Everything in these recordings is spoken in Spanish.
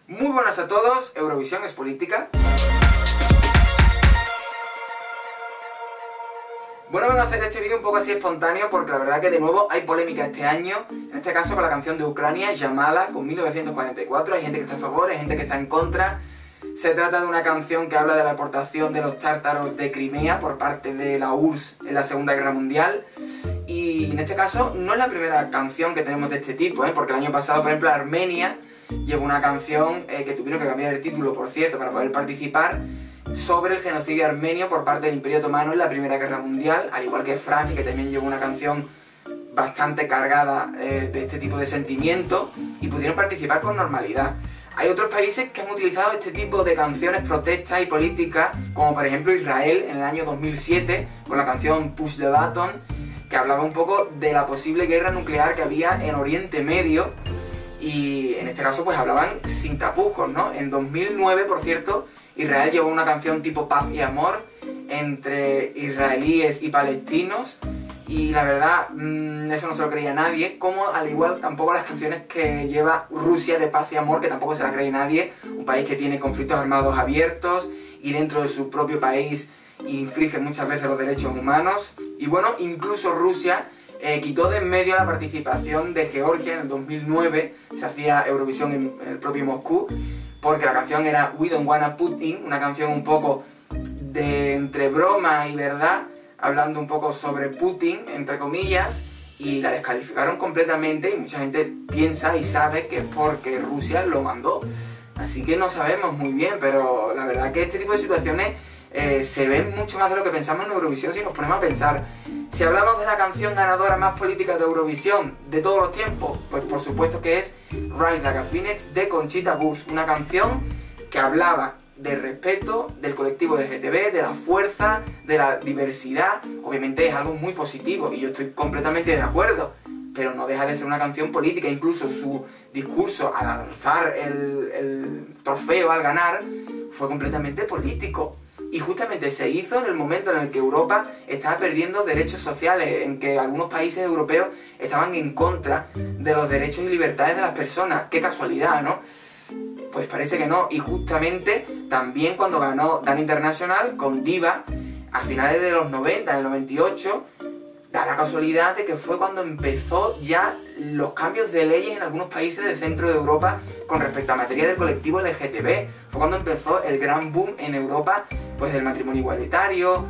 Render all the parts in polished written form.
Muy buenas a todos, Eurovisión es política. Bueno, vengo a hacer este vídeo un poco así espontáneo porque la verdad que de nuevo hay polémica este año, en este caso con la canción de Ucrania, Yamala, con 1944, hay gente que está a favor, hay gente que está en contra. Se trata de una canción que habla de la deportación de los tártaros de Crimea por parte de la URSS en la Segunda Guerra Mundial. Y en este caso no es la primera canción que tenemos de este tipo, porque el año pasado, por ejemplo, Armenia llevó una canción que tuvieron que cambiar el título, por cierto, para poder participar, sobre el genocidio armenio por parte del Imperio Otomano en la Primera Guerra Mundial, al igual que Francia, que también llevó una canción bastante cargada de este tipo de sentimiento, y pudieron participar con normalidad. Hay otros países que han utilizado este tipo de canciones protestas y políticas, como por ejemplo Israel en el año 2007, con la canción Push the Button, que hablaba un poco de la posible guerra nuclear que había en Oriente Medio, y en este caso pues hablaban sin tapujos, ¿no? En 2009, por cierto, Israel llevó una canción tipo paz y amor entre israelíes y palestinos, y la verdad, eso no se lo creía nadie, como al igual tampoco las canciones que lleva Rusia de paz y amor, que tampoco se la cree nadie, un país que tiene conflictos armados abiertos y dentro de su propio país infringe muchas veces los derechos humanos. Y bueno, incluso Rusia quitó de en medio la participación de Georgia en el 2009, se hacía Eurovisión en el propio Moscú, porque la canción era We Don't Wanna Putin, una canción un poco de entre broma y verdad, hablando un poco sobre Putin, entre comillas, y la descalificaron completamente, y mucha gente piensa y sabe que es porque Rusia lo mandó. Así que no sabemos muy bien, pero la verdad que este tipo de situaciones se ven mucho más de lo que pensamos en Eurovisión si nos ponemos a pensar. Si hablamos de la canción ganadora más política de Eurovisión de todos los tiempos, pues por supuesto que es Rise Like a Phoenix de Conchita Wurst, una canción que hablaba del respeto del colectivo LGTB, de la fuerza, de la diversidad. Obviamente es algo muy positivo y yo estoy completamente de acuerdo, pero no deja de ser una canción política. Incluso su discurso al alzar el trofeo, al ganar, fue completamente político. Y justamente se hizo en el momento en el que Europa estaba perdiendo derechos sociales, en que algunos países europeos estaban en contra de los derechos y libertades de las personas. ¡Qué casualidad!, ¿no? Pues parece que no. Y justamente también cuando ganó Dan International con Diva, a finales de los 90, en el 98, da la casualidad de que fue cuando empezó ya los cambios de leyes en algunos países del centro de Europa con respecto a materia del colectivo LGTB. Fue cuando empezó el gran boom en Europa, pues del matrimonio igualitario,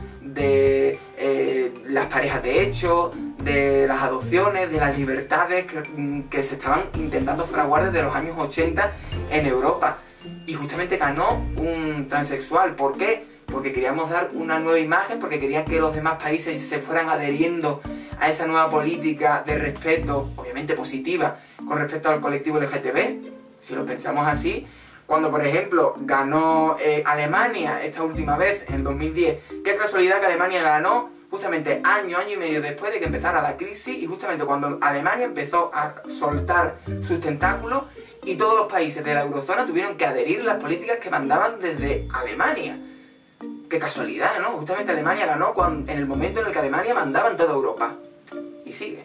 de las parejas de hecho, de las adopciones, de las libertades que se estaban intentando fraguar desde los años 80 en Europa. Y justamente ganó un transexual. ¿Por qué? Porque queríamos dar una nueva imagen, porque querían que los demás países se fueran adheriendo a esa nueva política de respeto, obviamente positiva, con respecto al colectivo LGTB. Si lo pensamos así, cuando por ejemplo ganó Alemania esta última vez, en el 2010, qué casualidad que Alemania ganó justamente año y medio después de que empezara la crisis, y justamente cuando Alemania empezó a soltar sus tentáculos y todos los países de la eurozona tuvieron que adherir a las políticas que mandaban desde Alemania. Qué casualidad, ¿no? Justamente Alemania ganó en el momento en el que Alemania mandaba en toda Europa. Y sigue.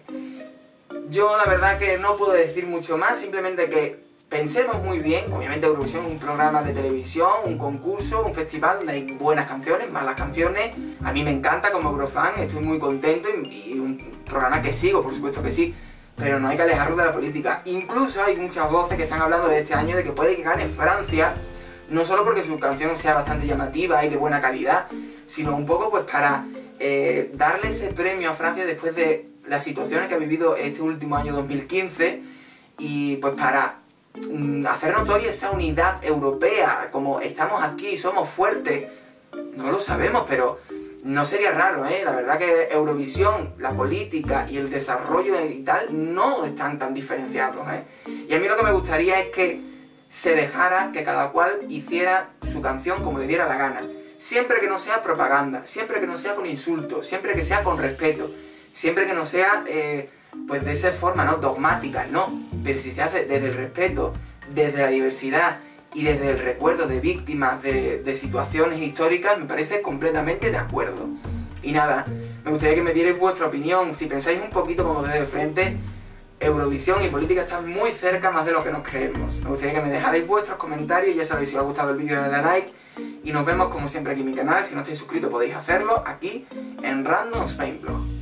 Yo la verdad que no puedo decir mucho más, simplemente que pensemos muy bien. Obviamente Eurovisión es un programa de televisión, un concurso, un festival donde hay buenas canciones, malas canciones. A mí me encanta como Eurofan, estoy muy contento y un programa que sigo, por supuesto que sí. Pero no hay que alejarlo de la política. Incluso hay muchas voces que están hablando de este año de que puede que gane Francia, no solo porque su canción sea bastante llamativa y de buena calidad, sino un poco pues para darle ese premio a Francia después de las situaciones que ha vivido este último año 2015, y pues para hacer notoria esa unidad europea, como estamos aquí, somos fuertes. No lo sabemos, pero no sería raro, La verdad que Eurovisión, la política y el desarrollo y tal no están tan diferenciados, Y a mí lo que me gustaría es que se dejara que cada cual hiciera su canción como le diera la gana. Siempre que no sea propaganda, siempre que no sea con insultos, siempre que sea con respeto, siempre que no sea pues de esa forma, ¿no?, dogmática, no. Pero si se hace desde el respeto, desde la diversidad y desde el recuerdo de víctimas de situaciones históricas, me parece completamente de acuerdo. Y nada, me gustaría que me dierais vuestra opinión. Si pensáis un poquito como desde el frente, Eurovisión y política están muy cerca, más de lo que nos creemos. Me gustaría que me dejarais vuestros comentarios, ya sabéis, si os ha gustado el vídeo dadle a like y nos vemos como siempre aquí en mi canal. Si no estáis suscritos podéis hacerlo aquí en Random Spain Blog.